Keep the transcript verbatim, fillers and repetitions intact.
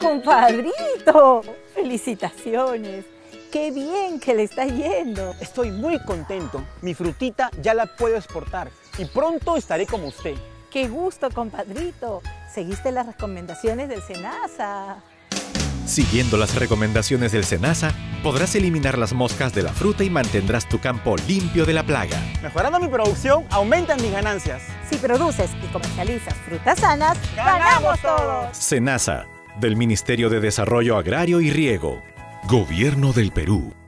Compadrito, felicitaciones. ¡Qué bien que le está yendo! Estoy muy contento. Mi frutita ya la puedo exportar y pronto estaré como usted. ¡Qué gusto, compadrito! Seguiste las recomendaciones del SENASA. Siguiendo las recomendaciones del SENASA, podrás eliminar las moscas de la fruta y mantendrás tu campo limpio de la plaga. Mejorando mi producción, aumentan mis ganancias. Si produces y comercializas frutas sanas, ¡ganamos todos! SENASA, del Ministerio de Desarrollo Agrario y Riego. Gobierno del Perú.